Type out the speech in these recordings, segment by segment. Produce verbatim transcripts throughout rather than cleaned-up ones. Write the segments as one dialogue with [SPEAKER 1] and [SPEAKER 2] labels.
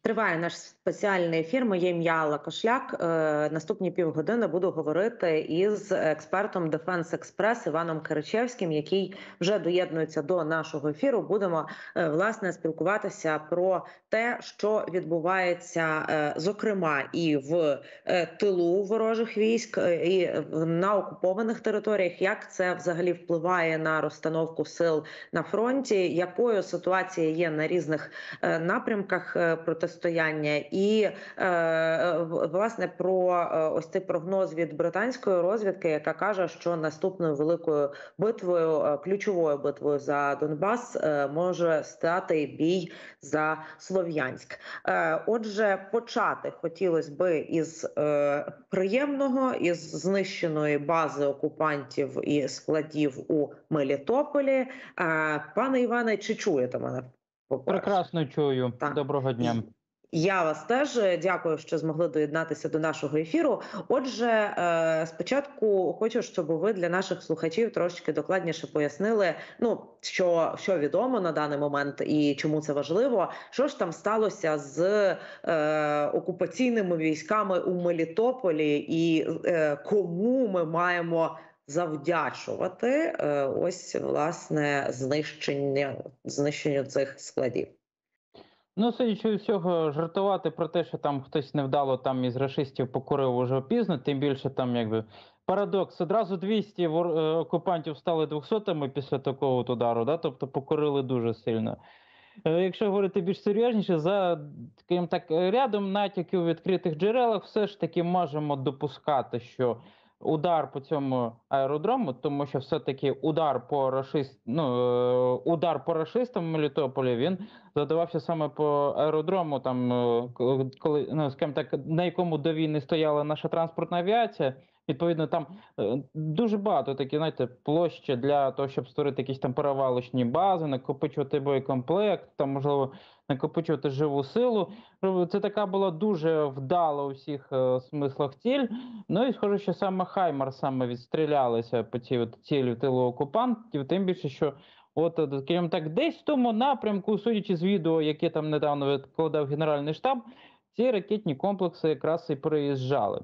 [SPEAKER 1] Триває наш спеціальний ефір. Моє ім'я Алла Кошляк. Е, Наступні півгодини буду говорити із експертом Defense Express Іваном Киричевським, який вже доєднується до нашого ефіру. Будемо е, власне спілкуватися про те, що відбувається, е, зокрема, і в е, тилу ворожих військ, е, і на окупованих територіях. Як це взагалі впливає на розстановку сил на фронті? Якою ситуація є на різних е, напрямках е, протистояння? І, е, власне, про е, ось цей прогноз від британської розвідки, яка каже, що наступною великою битвою, е, ключовою битвою за Донбас е, може стати бій за Слов'янськ. Е, отже, почати хотілося би із е, приємного, із знищеної бази окупантів і складів у Мелітополі. Е, пане Іване, чи чуєте мене?
[SPEAKER 2] Прекрасно чую.
[SPEAKER 1] Так.
[SPEAKER 2] Доброго дня.
[SPEAKER 1] Я вас теж дякую, що змогли доєднатися до нашого ефіру. Отже, спочатку хочу, щоб ви для наших слухачів трошки докладніше пояснили, ну, що, що відомо на даний момент і чому це важливо. Що ж там сталося з е, окупаційними військами у Мелітополі і е, кому ми маємо завдячувати е, ось, власне, знищення, знищенню цих складів?
[SPEAKER 2] Ну, судячи всього, жартувати про те, що там хтось невдало там із рашистів покурив уже пізно, тим більше там якби парадокс. Одразу двісті окупантів стали двохсотими після такого удару, да? Тобто покурили дуже сильно. Якщо говорити більш серйозніше, за таким так рядом натяків у відкритих джерелах все ж таки можемо допускати, що удар по цьому аеродрому, тому що все-таки удар по рашист, ну, удар по рашистам в Мелітополі, він задавався саме по аеродрому, там, коли, ну, скажімо так, на якому до війни стояла наша транспортна авіація. Відповідно, там дуже багато такі, знаєте, площі для того, щоб створити якісь там перевалочні бази, накопичувати боєкомплект, там, можливо, накопичувати живу силу. Це така була дуже вдала у всіх е, смислах ціль. Ну і схоже, що саме Хаймар саме відстрілялися по цій от цілі в тилу окупантів, тим більше, що от, скажімо так, десь в тому напрямку, судячи з відео, яке там недавно викладав Генеральний штаб, ці ракетні комплекси якраз і приїжджали.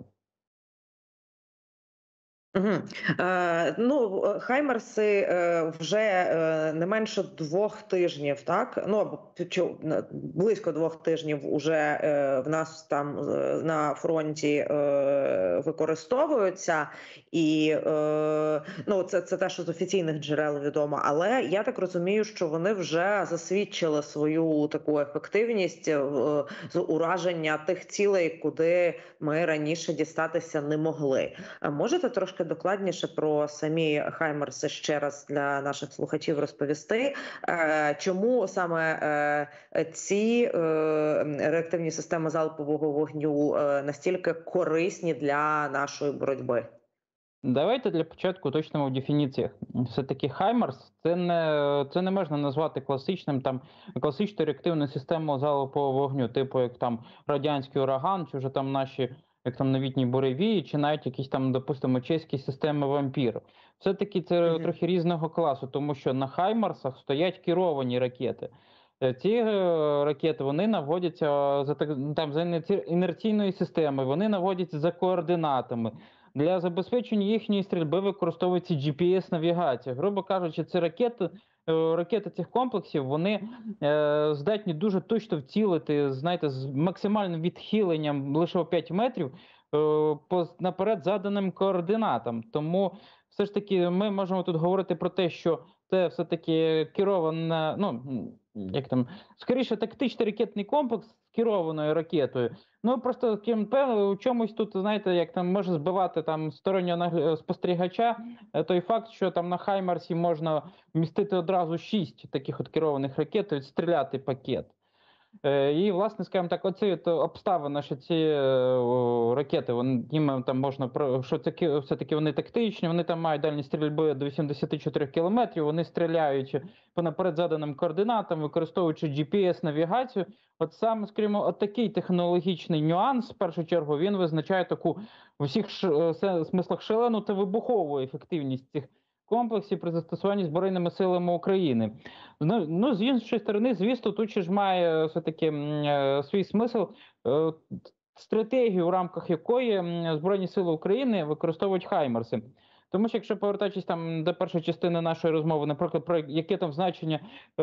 [SPEAKER 1] Угу. Е, ну, Хаймерси е, вже е, не менше двох тижнів, так? Ну, або близько двох тижнів уже е, в нас там е, на фронті е, використовуються. І, е, ну, це, це те, що з офіційних джерел відомо. Але я так розумію, що вони вже засвідчили свою таку ефективність е, з ураження тих цілей, куди ми раніше дістатися не могли. Можете трошки докладніше про самі Хаймерси ще раз для наших слухачів розповісти, чому саме ці реактивні системи залпового вогню настільки корисні для нашої боротьби?
[SPEAKER 2] Давайте для початку уточнимо в дефініціях. Все-таки Хаймерс це не, це не можна назвати класичним там класичною реактивною системою залпового вогню, типу як там радянський ураган, чи вже там наші як там новітні буревії, чи навіть якісь там, допустимо, чеські системи вампір. Все-таки це mm-hmm. трохи різного класу, тому що на Хаймарсах стоять керовані ракети. Ці ракети, вони наводяться за, там, за інерційною системою, вони наводяться за координатами. Для забезпечення їхньої стрільби використовується джі пі ес-навігація. Грубо кажучи, це ракети, ракети цих комплексів, вони е, здатні дуже точно вцілити, знаєте, з максимальним відхиленням лише о п'ять метрів е, по наперед заданим координатам. Тому все ж таки ми можемо тут говорити про те, що це все-таки керована, ну, як там, скоріше тактичний ракетний комплекс з керованою ракетою. Ну, просто певно, у чомусь тут, знаєте, як там може збивати там стороннього спостерігача той факт, що там на Хаймарсі можна вмістити одразу шість таких от керованих ракет і відстріляти пакет. І, власне, скажімо так, оці обставини, що ці ракети, вони, їм там можна, що це все-таки вони тактичні, вони там мають дальність стрільби до вісімдесят чотири кілометрів, вони стріляють по наперед заданим координатам, використовуючи джі пі ес-навігацію. От саме, скажімо, от такий технологічний нюанс, в першу чергу, він визначає таку в усіх ш... смислах шалену та вибухову ефективність цих комплексів при застосуванні Збройними силами України. Ну, ну з іншої сторони, звісно, тут ще ж має все-таки м, е, свій смисл е, стратегію, в рамках якої м, Збройні сили України використовують хаймерси. Тому що якщо повертаючись там до першої частини нашої розмови, наприклад, про яке там значення е,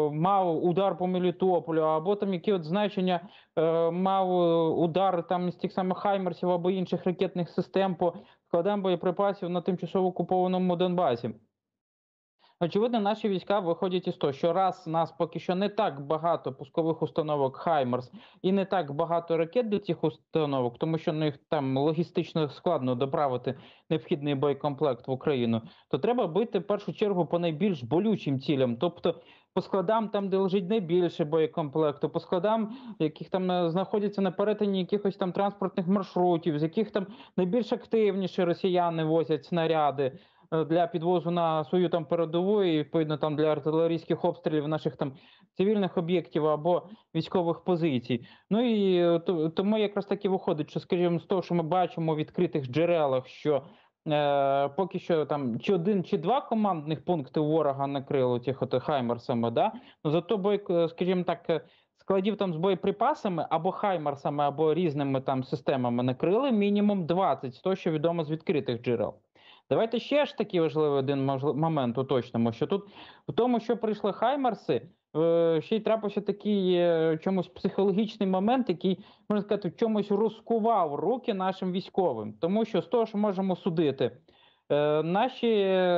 [SPEAKER 2] мав удар по Мелітополю, або там які от значення е, мав удар там з тих самих хаймерсів або інших ракетних систем по складам боєприпасів на тимчасово окупованому Донбасі. Очевидно, наші війська виходять із того, що раз у нас поки що не так багато пускових установок «Хаймерс» і не так багато ракет до цих установок, тому що ну, їх там логістично складно доправити необхідний боєкомплект в Україну, то треба бити в першу чергу по найбільш болючим цілям, тобто по складам, там, де лежить найбільше боєкомплекту, по складам, яких там е, знаходяться на перетині якихось там транспортних маршрутів, з яких там найбільш активніше росіяни возять снаряди е, для підвозу на свою там передову і відповідно там для артилерійських обстрілів наших там цивільних об'єктів або військових позицій. Ну і е, то- тому якраз таки виходить, що, скажімо, з того, що ми бачимо у відкритих джерелах, що е, поки що там чи один, чи два командних пункти ворога накрило тих от хаймерсами, да? Ну зато бой, е, скажімо так, е, складів там з боєприпасами або хаймерсами, або різними там системами накрили мінімум двадцять, з того, що відомо з відкритих джерел. Давайте ще ж такий важливий один можли- момент уточнимо, що тут в тому, що прийшли хаймерси, е, ще й трапився такий е, чомусь психологічний момент, який, можна сказати, в чомусь розкував руки нашим військовим. Тому що з того, що можемо судити, е, наші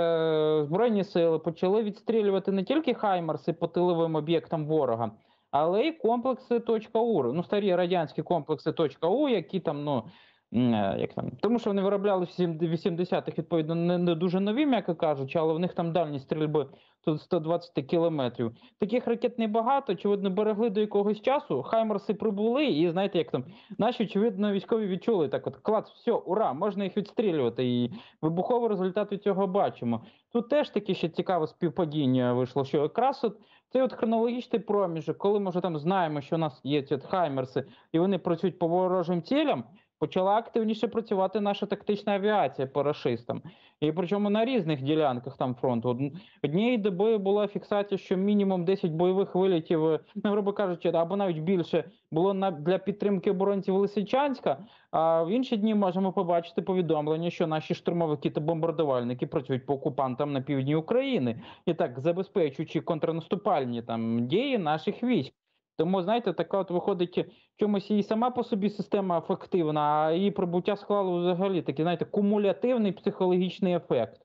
[SPEAKER 2] е, Збройні сили почали відстрілювати не тільки хаймерси по тиловим об'єктам ворога, але й комплекси .УР, ну старі радянські комплекси .У, які там, ну, м, е, як там, тому що вони вироблялися в вісімдесятих, відповідно, не, не дуже нові, м'яко кажучи, але в них там дальність стрільби тут сто двадцять кілометрів. Таких ракет небагато, очевидно, берегли до якогось часу, хаймерси прибули, і знаєте, як там, наші, очевидно, військові відчули, так от, клац, все, ура, можна їх відстрілювати, і вибуховий результат від цього бачимо. Тут теж таке ще цікаве співпадіння вийшло, що якраз от цей от хронологічний проміжок, коли ми вже там знаємо, що у нас є ці от хаймерси, і вони працюють по ворожим цілям, почала активніше працювати наша тактична авіація по рашистам. І причому на різних ділянках там фронту. Од- Однієї доби була фіксація, що мінімум десять бойових вилітів, е, ну, грубо кажучи, або навіть більше, було на, для підтримки оборонців Лисичанська, а в інші дні можемо побачити повідомлення, що наші штурмовики та бомбардувальники працюють по окупантам на півдні України, і так забезпечуючи контрнаступальні там дії наших військ. Тому, знаєте, така от виходить в чомусь і сама по собі система ефективна, а її прибуття склало взагалі такий, знаєте, кумулятивний психологічний ефект.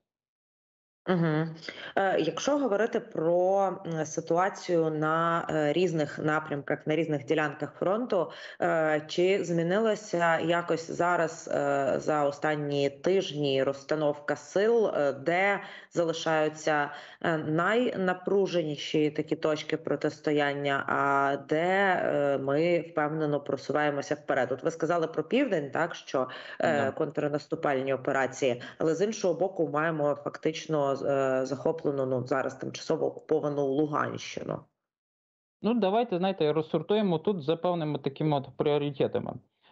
[SPEAKER 1] Угу. Е, якщо говорити про м, ситуацію на е, різних напрямках, на різних ділянках фронту, е, чи змінилася якось зараз е, за останні тижні розстановка сил, е, де залишаються е, найнапруженіші такі точки протистояння, а де е, ми впевнено просуваємося вперед? От ви сказали про південь, так що е,
[SPEAKER 2] Да.
[SPEAKER 1] контрнаступальні операції, але з іншого боку, маємо фактично е, захоплену, ну зараз тимчасово окуповану Луганщину.
[SPEAKER 2] Ну, давайте, знаєте, розсортуємо тут за певними такими от пріоритетами.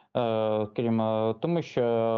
[SPEAKER 2] Е, скажімо, тому що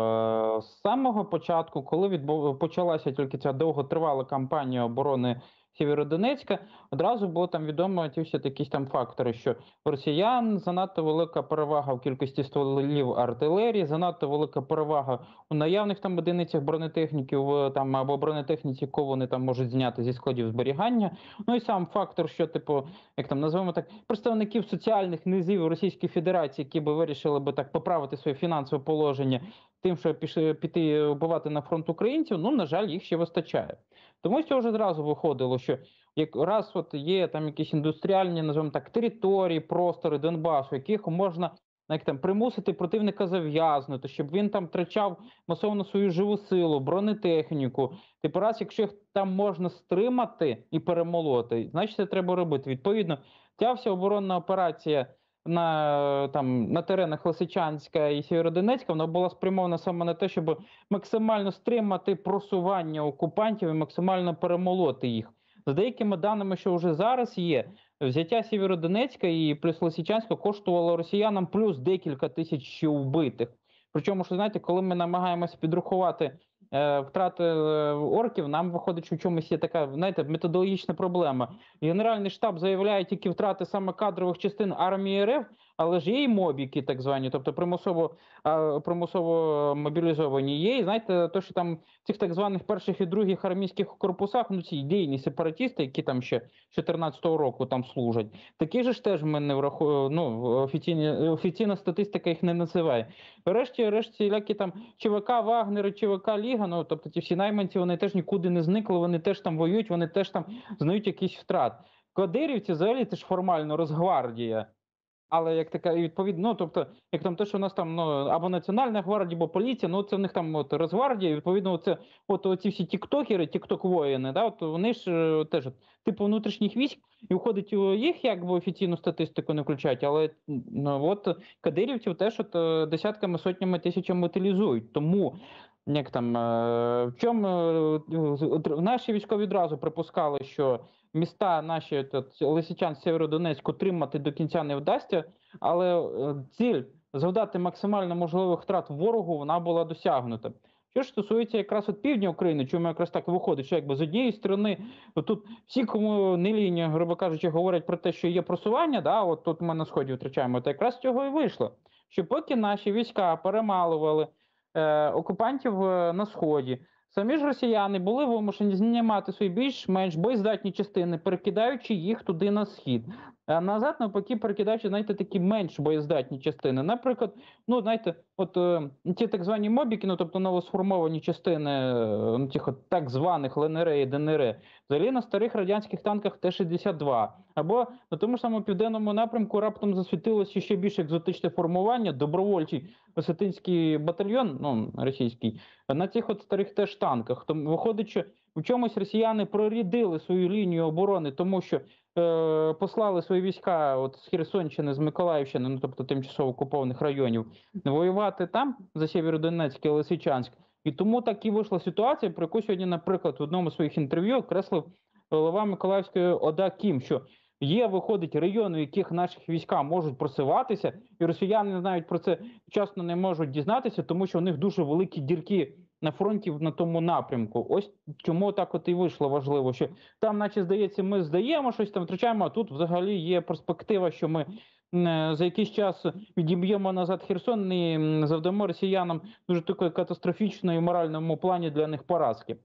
[SPEAKER 2] е, з самого початку, коли відбув, почалася тільки ця довготривала кампанія оборони Сєвєродонецька, одразу було там відомо ті всі якісь там фактори, що у росіян занадто велика перевага в кількості стволів артилерії, занадто велика перевага у наявних там одиницях бронетехніків е, там або бронетехніці, яку вони там можуть зняти зі складів зберігання. Ну і сам фактор, що типу, як там називаємо так, представників соціальних низів Російської Федерації, які би вирішили би так поправити своє фінансове положення тим, що пішли піти вбивати на фронт українців, ну, на жаль, їх ще вистачає. Тому з цього вже зразу виходило, що як раз от є там якісь індустріальні, називаємо так, території, простори Донбасу, яких можна як там примусити противника зав'язнути, щоб він там втрачав масовно свою живу силу, бронетехніку. Типу, раз, якщо їх там можна стримати і перемолоти, значить це треба робити. Відповідно, ця вся оборонна операція на там на теренах Лисичанська і Сєвєродонецька, вона була спрямована саме на те, щоб максимально стримати просування окупантів і максимально перемолоти їх. За деякими даними, що вже зараз є, взяття Сєвєродонецька і плюс Лисичанська коштувало росіянам плюс декілька тисяч ще вбитих. Причому, що знаєте, коли ми намагаємося підрахувати е, втрати е, орків, нам виходить, що в чомусь є така, знаєте, методологічна проблема. Генеральний штаб заявляє тільки втрати саме кадрових частин армії РФ, але ж є і мобіки, так звані, тобто примусово, а, примусово мобілізовані є. І знаєте, то, що там в цих так званих перших і других армійських корпусах, ну ці ідейні сепаратісти, які там ще з чотирнадцятого року там служать, такі ж теж ми не враховуємо, ну, офіційні, офіційна статистика їх не називає. Врешті, решті, всілякі там ЧВК Вагнери, ЧВК Ліга, ну, тобто ті всі найманці, вони теж нікуди не зникли, вони теж там воюють, вони теж там знають якийсь втрат. Кадирівці взагалі це ж формально Росгвардія. Але як така, і відповідно, ну, тобто, як там те, що у нас там, ну, або Національна гвардія, або поліція, ну, це в них там от Росгвардія, і відповідно, це от оці всі тіктокери, тікток-воїни, да, от вони ж е, теж от, типу внутрішніх військ, і виходить, у їх якби офіційну статистику не включають, але ну, от кадирівців теж от е, десятками, сотнями, тисячами утилізують. Тому як там, е, в чому е, от наші військові відразу припускали, що міста наші тут, Лисичанськ, Сєвєродонецьк утримати до кінця не вдасться, але е, ціль завдати максимально можливих втрат ворогу, вона була досягнута. Що ж стосується якраз от півдня України, чому якраз так виходить, що якби з однієї сторони, тут всі, кому не лінь, грубо кажучи, говорять про те, що є просування, да, от тут ми на сході втрачаємо, то якраз з цього і вийшло. Що поки наші війська перемалували е, окупантів е, на сході, самі ж росіяни були вимушені знімати свої більш-менш боєздатні частини, перекидаючи їх туди на схід. А назад, навпаки, перекидаючи, знаєте, такі менш боєздатні частини. Наприклад, ну, знаєте, от е, ті так звані мобіки, ну, тобто новосформовані частини е, ну, тих от так званих ЛНР і ДНР, взагалі на старих радянських танках Т шістдесят два. Або на тому ж самому південному напрямку раптом засвітилося ще більш екзотичне формування, добровольчий осетинський батальйон, ну, російський, на цих от старих теж танках. Тому виходить, що в чомусь росіяни прорідили свою лінію оборони, тому що е, послали свої війська от з Херсонщини, з Миколаївщини, ну тобто тимчасово окупованих районів, воювати там за Сєвєродонецьк і Лисичанськ. І тому так і вийшла ситуація, про яку сьогодні, наприклад, в одному з своїх інтерв'ю окреслив голова Миколаївської ОДА Кім, що є, виходить, райони, в яких наші війська можуть просуватися, і росіяни навіть про це вчасно не можуть дізнатися, тому що у них дуже великі дірки на фронті на тому напрямку. Ось чому так от і вийшло важливо, що там, наче здається, ми здаємо щось там, втрачаємо, а тут взагалі є перспектива, що ми за якийсь час відіб'ємо назад Херсон і завдамо росіянам дуже такої катастрофічної в моральному плані для них поразки.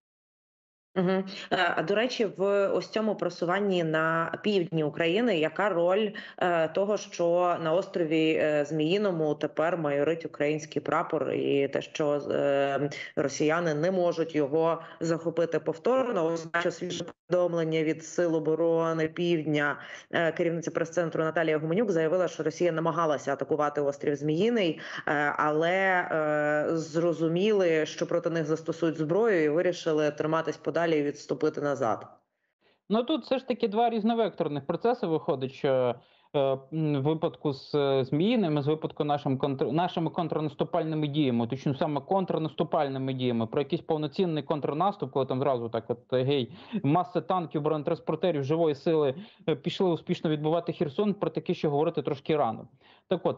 [SPEAKER 1] Угу. А до речі, в ось цьому просуванні на півдні України яка роль е, того, що на острові е, Зміїному тепер майорить український прапор, і те, що е, росіяни не можуть його захопити повторно? Ось бачу свіже повідомлення від Сил оборони Півдня. Е, керівниця прес-центру Наталія Гуменюк заявила, що Росія намагалася атакувати острів Зміїний, е, але е, зрозуміли, що проти них застосують зброю, і вирішили триматись подалі і відступити назад.
[SPEAKER 2] Ну тут все ж таки два різновекторних процеси виходить, що е, в випадку з е, Зміїним, з випадку нашим контр... нашими контрнаступальними діями, точно саме контрнаступальними діями, про якийсь повноцінний контрнаступ, коли там зразу так от гей, маси танків, бронетранспортерів, живої сили е, пішли успішно відбувати Херсон, про таке ще говорити трошки рано. Так от,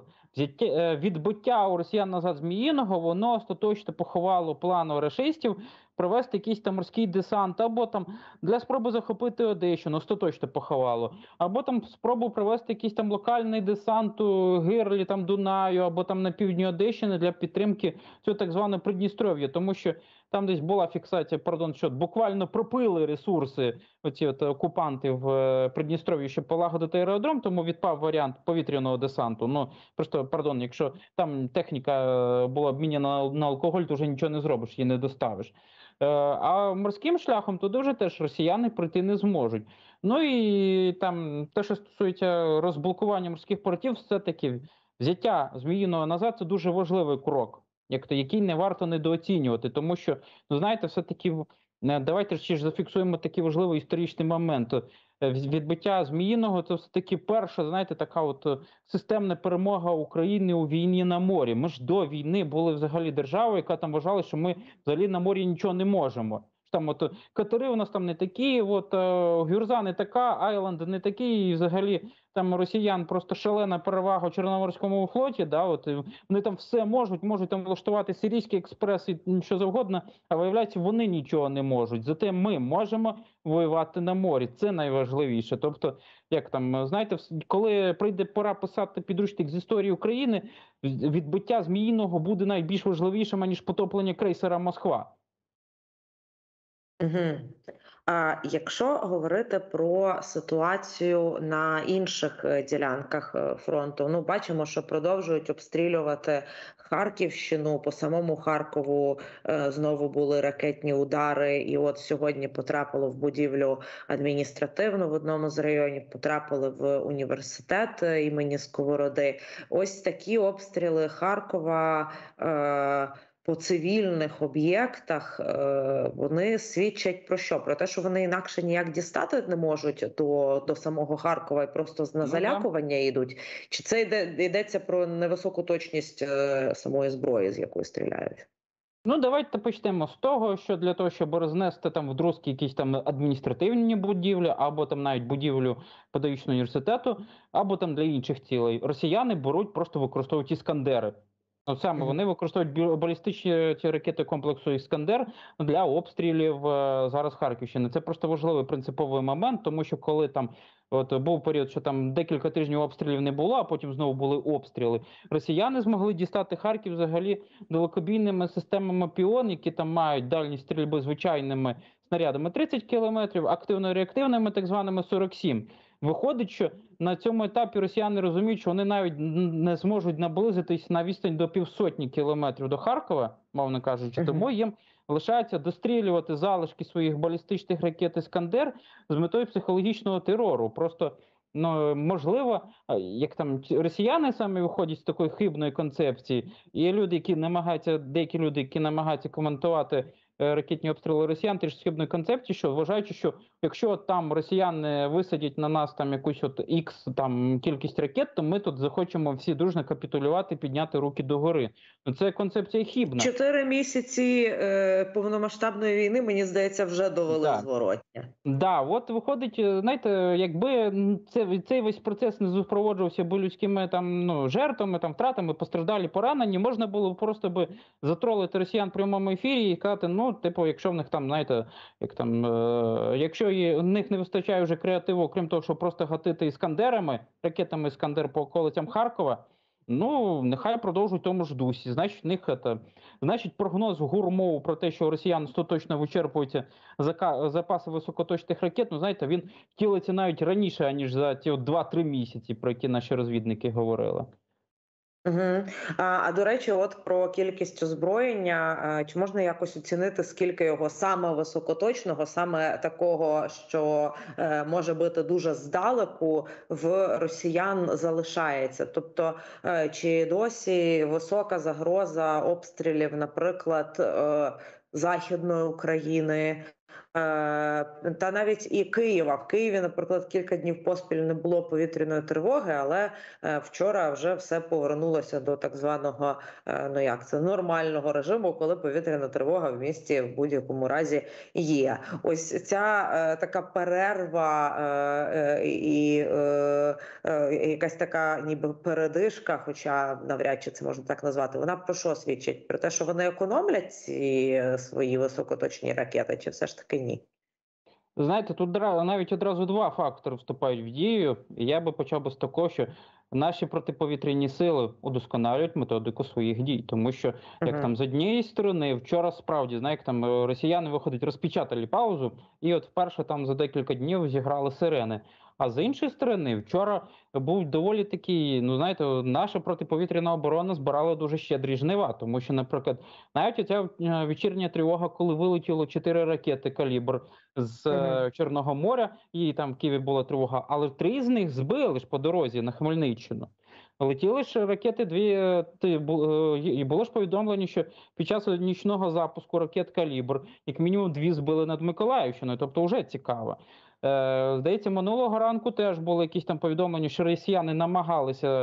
[SPEAKER 2] відбиття у росіян назад Зміїного, воно остаточно поховало плану рашистів провести якийсь там морський десант, або там для спроби захопити Одещину, остаточно поховало, або там спробу провести якийсь там локальний десант у гирлі там Дунаю, або там на півдні Одещини для підтримки цього так званого Придністров'я, тому що там десь була фіксація, пардон, що буквально пропили ресурси оці от окупанти в Придністров'ї, щоб полагодити аеродром, тому відпав варіант повітряного десанту. Ну, просто, пардон, якщо там техніка була обміняна на алкоголь, то вже нічого не зробиш, її не доставиш. А морським шляхом туди вже теж росіяни прийти не зможуть. Ну і там те, що стосується розблокування морських портів, все-таки взяття Зміїного назад – це дуже важливий крок, як то, який не варто недооцінювати, тому що, ну знаєте, все-таки давайте ще ж зафіксуємо такий важливий історичний момент. Відбиття Зміїного – це все-таки перша, знаєте, така от системна перемога України у війні на морі. Ми ж до війни були взагалі державою, яка там вважала, що ми взагалі на морі нічого не можемо. там от катери у нас там не такі, от е, Гюрза не така, Айленд не такий, і взагалі там у росіян просто шалена перевага у Чорноморському флоті, да, от і вони там все можуть, можуть там влаштувати Сирійський експрес і що завгодно, а виявляється, вони нічого не можуть. Зате ми можемо воювати на морі. Це найважливіше. Тобто, як там, знаєте, коли прийде пора писати підручник з історії України, відбиття Зміїного буде найбільш важливішим, аніж потоплення крейсера Москва.
[SPEAKER 1] Угу. А якщо говорити про ситуацію на інших е, ділянках е, фронту, ну бачимо, що продовжують обстрілювати Харківщину. По самому Харкову е, знову були ракетні удари, і от сьогодні потрапило в будівлю адміністративну в одному з районів, потрапили в університет е, імені Сковороди. Ось такі обстріли Харкова е, по цивільних об'єктах, е, вони свідчать про що? Про те, що вони інакше ніяк дістати не можуть до, до самого Харкова і просто на
[SPEAKER 2] Ну,
[SPEAKER 1] залякування йдуть? Чи це йде, йдеться про невисоку точність е, самої зброї, з якої стріляють?
[SPEAKER 2] Ну, давайте почнемо з того, що для того, щоб рознести там в друзки якісь там адміністративні будівлі, або там навіть будівлю педагогічного університету, або там для інших цілей, росіяни беруть, просто використовують іскандери. От саме
[SPEAKER 1] Мгм.
[SPEAKER 2] вони використовують бі- балістичні ці ракети комплексу «Іскандер» для обстрілів е, зараз Харківщини. Це просто важливий принциповий момент, тому що коли там от був період, що там декілька тижнів обстрілів не було, а потім знову були обстріли, росіяни змогли дістати Харків взагалі далекобійними системами «Піон», які там мають дальність стрільби звичайними снарядами тридцять кілометрів, активно-реактивними так званими сорок сім. Виходить, що на цьому етапі росіяни розуміють, що вони навіть не зможуть наблизитись на відстань до півсотні кілометрів до Харкова, мовно кажучи,
[SPEAKER 1] Мгм.
[SPEAKER 2] тому їм лишається дострілювати залишки своїх балістичних ракет «Іскандер» з метою психологічного терору. Просто ну можливо, як там росіяни самі виходять з такої хибної концепції, і є люди, які намагаються, деякі люди, які намагаються коментувати е, ракетні обстріли росіян, теж з хибної концепції, що вважаючи, що якщо там росіяни висадять на нас там якусь от ікс там кількість ракет, то ми тут захочемо всі дружно капітулювати, підняти руки догори. Ну це концепція хибна.
[SPEAKER 1] Чотири місяці е, повномасштабної війни, мені здається, вже довели
[SPEAKER 2] Так.
[SPEAKER 1] зворотня.
[SPEAKER 2] Да, от виходить, е, знаєте, якби м, це цей весь процес не супроводжувався би людськими там ну жертвами, там втратами, постраждалі, поранені, можна було б просто би затролити росіян в прямому ефірі і казати, ну, типу, якщо в них там, знаєте, як там, е, якщо є, у них не вистачає вже креативу, крім того, що просто гатити іскандерами, ракетами Іскандер по околицям Харкова. Ну, нехай продовжують в тому ж дусі. Значить, в них це, значить, прогноз гурмов про те, що у росіян остаточно вичерпуються зака- запаси високоточних ракет, ну знаєте, він втілиться навіть раніше, аніж за ті от два-три місяці, про які наші розвідники говорили.
[SPEAKER 1] Угу. А, а до речі, от про кількість озброєння, а, чи можна якось оцінити, скільки його саме високоточного, саме такого, що е, може бути дуже здалеку, в росіян залишається? Тобто, е, чи досі висока загроза обстрілів, наприклад, е, Західної України? Е, Та навіть і Києва. В Києві, наприклад, кілька днів поспіль не було повітряної тривоги, але е, вчора вже все повернулося до так званого, е, ну як це, нормального режиму, коли повітряна тривога в місті в будь-якому разі є. Ось ця е, така перерва е, е, і е, е, якась така ніби передишка, хоча навряд чи це можна так назвати, вона про що свідчить? Про те, що вони економлять ці е, свої високоточні ракети, чи все ж таки ні?
[SPEAKER 2] Знаєте, тут дра- навіть одразу два фактори вступають в дію. І я би почав би з такого, що наші протиповітряні сили удосконалюють методику своїх дій, тому що як
[SPEAKER 1] Угу.
[SPEAKER 2] там з однієї сторони вчора справді знаєте, там е, росіяни виходять, розпечатали паузу, і от вперше там за декілька днів зіграли сирени. А з іншої сторони, вчора був доволі такий, ну знаєте, наша протиповітряна оборона збирала дуже щедрі жнива, тому що, наприклад, навіть оця е, вечірня тривога, коли вилетіло чотири ракети калібр з
[SPEAKER 1] Угу.
[SPEAKER 2] е, Чорного моря, і там в Києві була тривога, але три з них збили ж по дорозі на Хмельниччину. Летіли ж ракети дві, е, ти, бу- е, і було ж повідомлення, що під час нічного запуску ракет «Калібр» як мінімум дві збили над Миколаївщиною, тобто вже цікаво. Е, здається, минулого ранку теж були якісь там повідомлення, що росіяни намагалися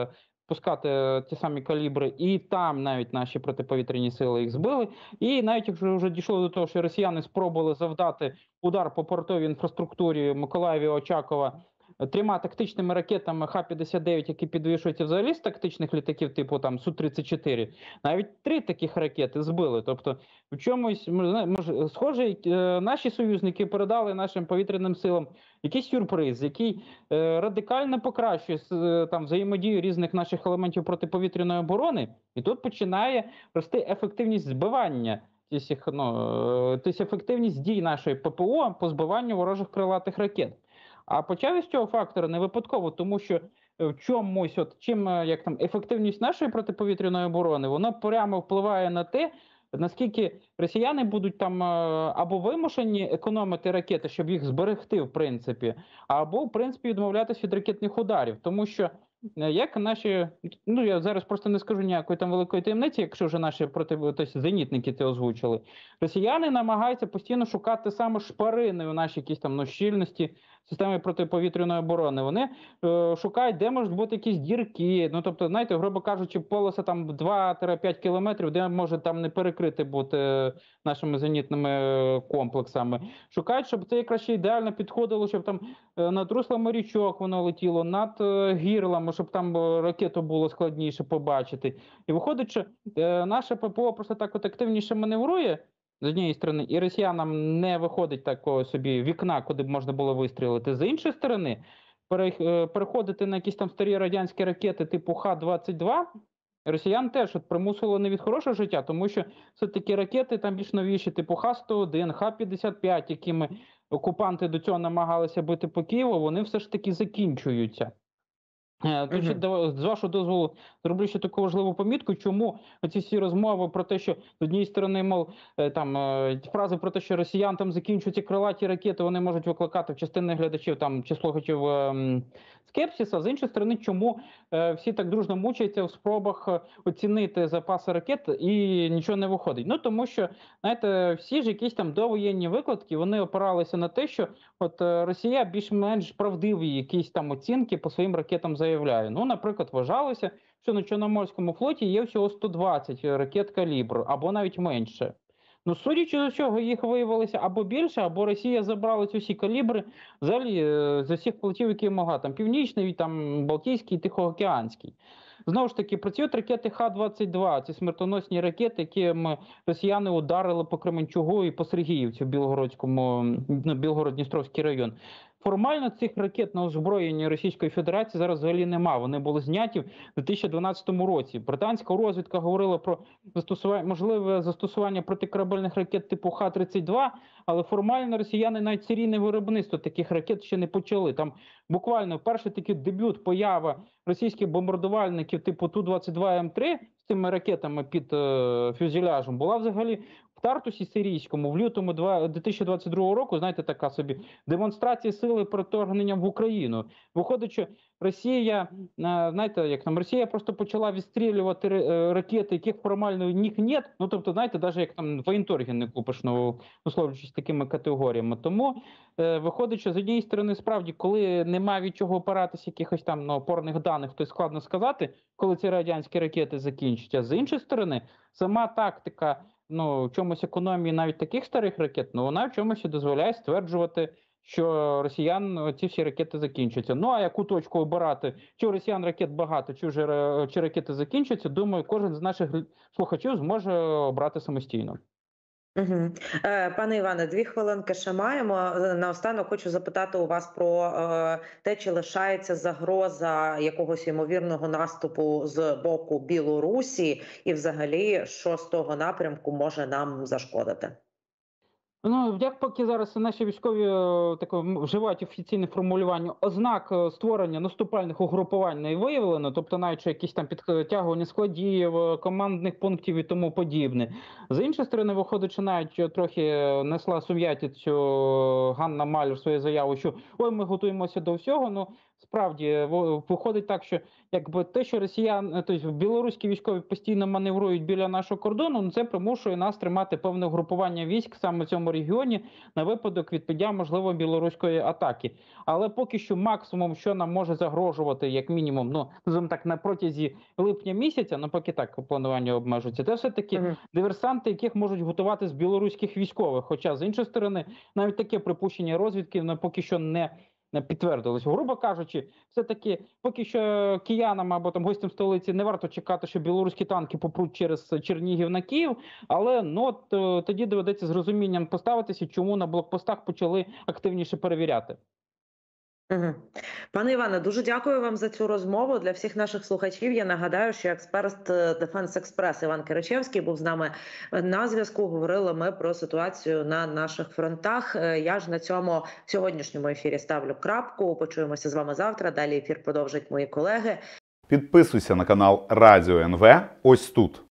[SPEAKER 2] спускати ті самі калібри, і там навіть наші протиповітряні сили їх збили. І навіть якщо вже дійшло до того, що росіяни спробували завдати удар по портовій інфраструктурі Миколаєва, Очакова трьома тактичними ракетами Х п'ятдесят дев'ять, які підвішуються взагалі з тактичних літаків, типу там Су тридцять чотири, навіть три таких ракети збили. Тобто в чомусь може схоже, наші союзники передали нашим повітряним силам якийсь сюрприз, який е, радикально покращує е, там взаємодію різних наших елементів протиповітряної оборони, і тут починає рости ефективність збивання. Тобто, ну, тобто ефективність дій нашої ППО по збиванню ворожих крилатих ракет. А почав із цього фактора не випадково, тому що в чомусь, от чим як там ефективність нашої протиповітряної оборони, воно прямо впливає на те, наскільки росіяни будуть там або вимушені економити ракети, щоб їх зберегти, в принципі, або в принципі відмовлятися від ракетних ударів, тому що як наші, ну я зараз просто не скажу ніякої там великої таємниці, якщо вже наші проти, тобто зенітники це озвучили, росіяни намагаються постійно шукати саме шпарини у нашій якісь там ну, щільності системи протиповітряної оборони. Вони е, шукають, де можуть бути якісь дірки, ну тобто, знаєте, грубо кажучи, полоса там два-п'ять кілометрів, де може там не перекрити бути нашими зенітними комплексами. Шукають, щоб це якраз ще ідеально підходило, щоб там е, над руслами річок воно летіло, над е, гірлами, щоб там ракету було складніше побачити. І виходить, що е, наше ППО просто так от активніше маневрує, з однієї сторони, і росіянам не виходить такого собі вікна, куди б можна було вистрілити. З іншої сторони, переходити на якісь там старі радянські ракети типу Х двадцять два, росіян теж от примусило не від хорошого життя, тому що все-таки ракети там більш новіші, типу Х сто один, Х п'ятдесят п'ять, якими окупанти до цього намагалися бити по Києву, вони все ж таки закінчуються. Тут ще, з вашого дозволу, зроблю ще таку важливу помітку, чому ці всі розмови про те, що з однієї сторони, мов, там, фрази про те, що росіян там закінчуються крилаті ракети, вони можуть викликати в частини глядачів там, чи слухачів ем, скепсиса, з іншої сторони, чому е, всі так дружно мучаються в спробах оцінити запаси ракет і нічого не виходить. Ну, тому що, знаєте, всі ж якісь там довоєнні викладки, вони опиралися на те, що от Росія більш-менш правдиві якісь там оцінки по своїм ракетам заявляє. Ну, наприклад, вважалося, що на Чорноморському флоті є всього сто двадцять ракет калібру, або навіть менше. Ну, судячи з чого, їх виявилося або більше, або Росія забрала ці всі калібри взагалі з усіх флотів, які могла. Там Північний, там Балтійський, Тихоокеанський. Знову ж таки, працюють ракети Х двадцять два, ці смертоносні ракети, якими росіяни ударили по Кременчугу і по Сергіївці в Білгородському, ну, Білгород-Дністровський район. Формально цих ракет на озброєнні Російської Федерації зараз взагалі нема. Вони були зняті в дві тисячі дванадцятому році. Британська розвідка говорила про застосування, можливе застосування протикорабельних ракет типу Х тридцять два, але формально росіяни навіть серійне виробництво таких ракет ще не почали. Там буквально перший такий дебют, поява російських бомбардувальників типу Ту двадцять два М три з цими ракетами під е, фюзеляжем була взагалі в Тартусі сирійському в лютому дві тисячі двадцять другого року, знаєте, така собі демонстрація сили перед вторгненням в Україну. Виходить, що Росія, знаєте, як там, Росія просто почала відстрілювати ракети, яких формально в них нет. Ну, тобто, знаєте, навіть як там воєнторги не купиш, ну, условлюючись такими категоріями. Тому е, виходить, що з однієї сторони, справді, коли немає від чого опиратися якихось там ну, опорних даних, то складно сказати, коли ці радянські ракети закінчаться. З іншої сторони, сама тактика, ну, в чомусь економії навіть таких старих ракет, ну, вона в чомусь дозволяє стверджувати, що росіян ці всі ракети закінчаться. Ну, а яку точку обирати, чи у росіян ракет багато, чи вже чи ракети закінчаться, думаю, кожен з наших слухачів зможе обрати самостійно.
[SPEAKER 1] Угу. Пане Іване, дві хвилинки ще маємо. Наостанок хочу запитати у вас про е, те, чи лишається загроза якогось ймовірного наступу з боку Білорусі, і взагалі, що з того напрямку може нам зашкодити?
[SPEAKER 2] Ну, як поки зараз наші військові таке вживають офіційне формулювання, ознак створення наступальних угрупувань не виявлено, тобто навіть якісь там підтягування складів, командних пунктів і тому подібне. З іншої сторони, виходить, що навіть трохи несла сум'ятицю Ганна Маляр свою заяву, що ой, ми готуємося до всього, ну справді во- виходить так, що якби те, що росіян, тобто білоруські військові постійно маневрують біля нашого кордону, ну це примушує нас тримати певне групування військ саме в цьому регіоні на випадок відбиття, можливо, білоруської атаки. Але поки що максимум, що нам може загрожувати, як мінімум, ну називаємо так, на протязі липня місяця, ну поки так планування обмежується, це все таки
[SPEAKER 1] Мгм.
[SPEAKER 2] диверсанти, яких можуть готувати з білоруських військових. Хоча з іншої сторони, навіть таке припущення розвідки ну, поки що не не підтвердилось. Грубо кажучи, все-таки поки що киянам або там гостям столиці не варто чекати, що білоруські танки попруть через Чернігів на Київ, але ну от е, тоді доведеться з розумінням поставитися, чому на блокпостах почали активніше перевіряти.
[SPEAKER 1] Мгм. Пане Іване, дуже дякую вам за цю розмову. Для всіх наших слухачів я нагадаю, що експерт е, Defense Express Іван Киричевський був з нами на зв'язку. Говорили ми про ситуацію на наших фронтах. Е, Я ж на цьому сьогоднішньому ефірі ставлю крапку. Почуємося з вами завтра. Далі ефір продовжать мої колеги.
[SPEAKER 3] Підписуйся на канал Радіо ен ве ось тут.